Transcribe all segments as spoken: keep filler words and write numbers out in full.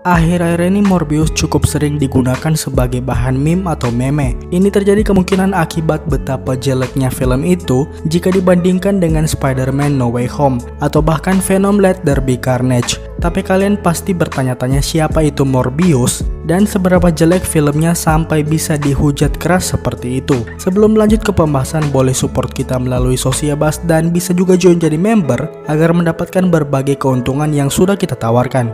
Akhir-akhir ini Morbius cukup sering digunakan sebagai bahan meme atau meme. Ini terjadi kemungkinan akibat betapa jeleknya film itu jika dibandingkan dengan Spider-Man No Way Home atau bahkan Venom Let There Be Carnage. Tapi kalian pasti bertanya-tanya siapa itu Morbius dan seberapa jelek filmnya sampai bisa dihujat keras seperti itu. Sebelum lanjut ke pembahasan, boleh support kita melalui Sosiabas dan bisa juga join jadi member agar mendapatkan berbagai keuntungan yang sudah kita tawarkan.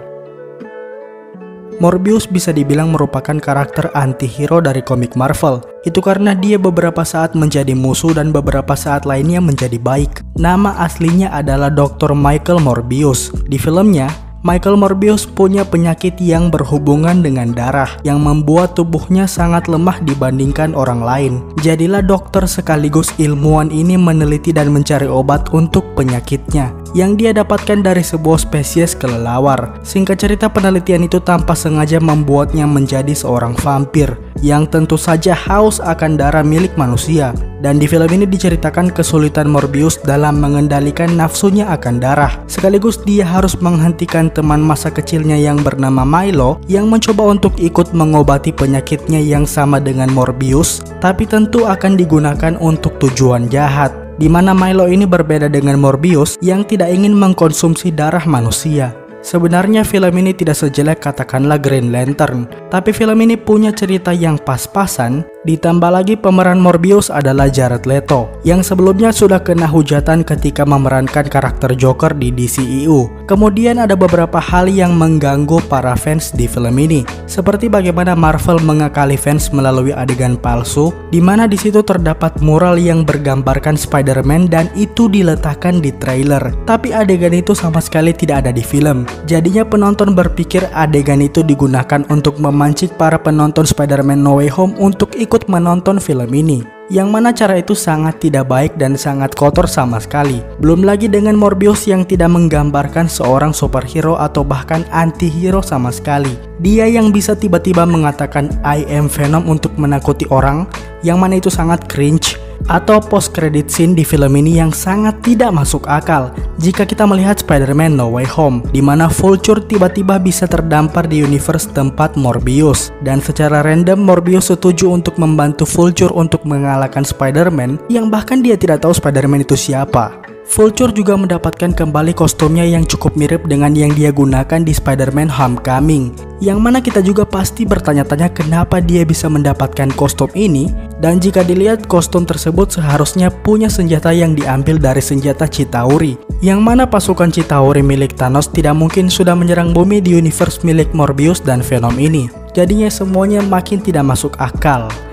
Morbius bisa dibilang merupakan karakter anti-hero dari komik Marvel. Itu karena dia beberapa saat menjadi musuh dan beberapa saat lainnya menjadi baik. Nama aslinya adalah dokter Michael Morbius. Di filmnya, Michael Morbius punya penyakit yang berhubungan dengan darah yang membuat tubuhnya sangat lemah dibandingkan orang lain. Jadilah dokter sekaligus ilmuwan ini meneliti dan mencari obat untuk penyakitnya yang dia dapatkan dari sebuah spesies kelelawar. Singkat cerita, penelitian itu tanpa sengaja membuatnya menjadi seorang vampir yang tentu saja haus akan darah milik manusia. Dan di film ini diceritakan kesulitan Morbius dalam mengendalikan nafsunya akan darah. Sekaligus dia harus menghentikan teman masa kecilnya yang bernama Milo yang mencoba untuk ikut mengobati penyakitnya yang sama dengan Morbius, tapi tentu akan digunakan untuk tujuan jahat. Di mana Milo ini berbeda dengan Morbius yang tidak ingin mengkonsumsi darah manusia. Sebenarnya film ini tidak sejelek katakanlah Green Lantern, tapi film ini punya cerita yang pas-pasan. Ditambah lagi pemeran Morbius adalah Jared Leto yang sebelumnya sudah kena hujatan ketika memerankan karakter Joker di D C E U. Kemudian ada beberapa hal yang mengganggu para fans di film ini, seperti bagaimana Marvel mengakali fans melalui adegan palsu, di mana di situ terdapat mural yang bergambarkan Spider-Man dan itu diletakkan di trailer, tapi adegan itu sama sekali tidak ada di film. Jadinya penonton berpikir adegan itu digunakan untuk memancing para penonton Spider-Man No Way Home untuk ikut menonton film ini, yang mana cara itu sangat tidak baik dan sangat kotor sama sekali. Belum lagi dengan Morbius yang tidak menggambarkan seorang superhero atau bahkan anti-hero sama sekali. Dia yang bisa tiba-tiba mengatakan I am Venom untuk menakuti orang, yang mana itu sangat cringe. Atau post credit scene di film ini yang sangat tidak masuk akal jika kita melihat Spider-Man No Way Home, di mana Vulture tiba-tiba bisa terdampar di universe tempat Morbius, dan secara random Morbius setuju untuk membantu Vulture untuk mengalahkan Spider-Man yang bahkan dia tidak tahu Spider-Man itu siapa. Vulture juga mendapatkan kembali kostumnya yang cukup mirip dengan yang dia gunakan di Spider-Man Homecoming, yang mana kita juga pasti bertanya-tanya kenapa dia bisa mendapatkan kostum ini. Dan jika dilihat, kostum tersebut seharusnya punya senjata yang diambil dari senjata Chitauri, yang mana pasukan Chitauri milik Thanos tidak mungkin sudah menyerang bumi di universe milik Morbius dan Venom ini. Jadinya semuanya makin tidak masuk akal.